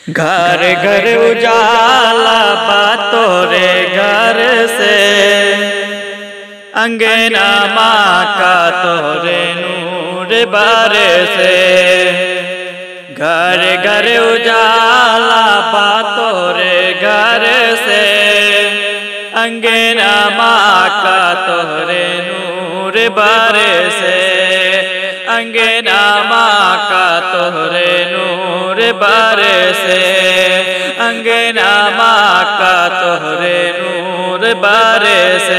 घर घर उजाला बातों रे घर से, अंगना माँ का तोरे नूर बारे से। घर घर उजाला बातों रे घर से, अंगना माँ का तोरे नूर बारे से। अंगना माँ का तोरे नूर बारे से, अंगना माँ का तोरे नूर बारे से।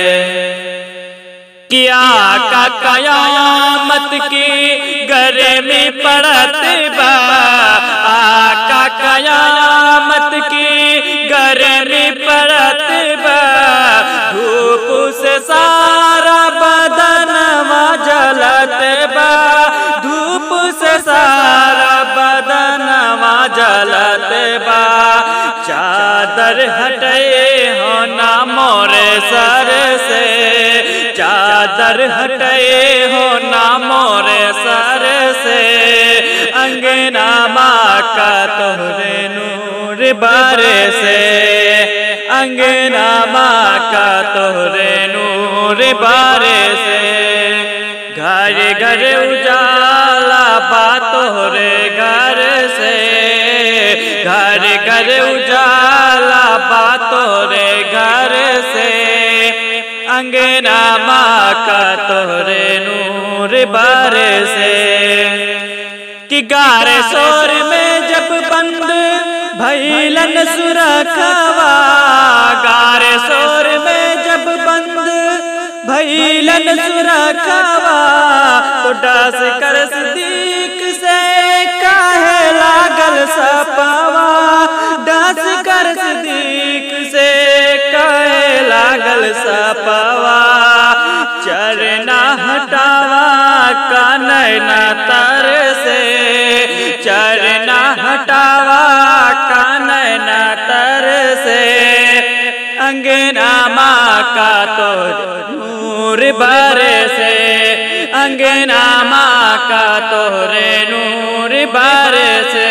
किया का कयामत की गर्मी पड़त बा, आका कयामत की गर्मी पड़त बा। धूप से सारा बदन जलत बा, धूप से सारा बदन जलत बा। चादर हटे हो ना मोरे सर से, चादर हटे हो ना मोरे सर से। अंगना माँ का तोरे नूर बारे से, अंगना माँ का तोरे नूर बारे से। घर घर उजाला बातों रे घर से, घर घर उजाला बातों रे घर से। अंगना माँ का तोरे नूर बारे से। कि गारे शोर में जब बंद भैलन सुरखवा, गारे शोर में जब बंद भैलन सुरखवा। तो डास कर सिद्दीक से काहे लागल सपवा, डास कर सिद्दीक से काहे लागल सपवा। चरना हटावा कानैना तर से, चरना हटावा कानैना तर से। अंगना माँ का तोरे नूर बारे से, अंगना माँ का तोरे नूर बारे से।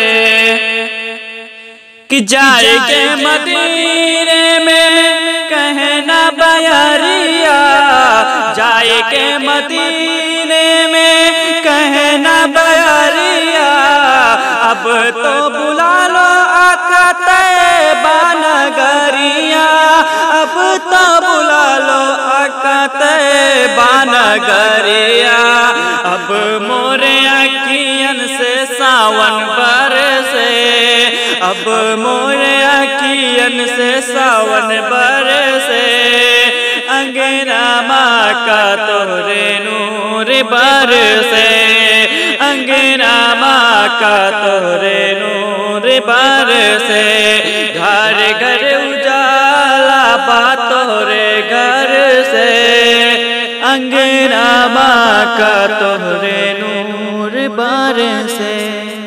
कि जाए के मदीने में कहना बयरिया, जाए के मदीने में कहना बयरिया। अब तो बुला लो आका तैयबा नगरिया, अब तो बुला लो आका तैयबा नगरिया। अब मोरे अखियन से सावन बरसे, अब मोरे अखियन से सावन बरसे। अंगना माँ का तोरे नूर बरसे, अंगना माँ का तोरे नूर बरसे। घर घर उजाला बातों रे घर से, अंगना माँ का तोरे नूर बरसे।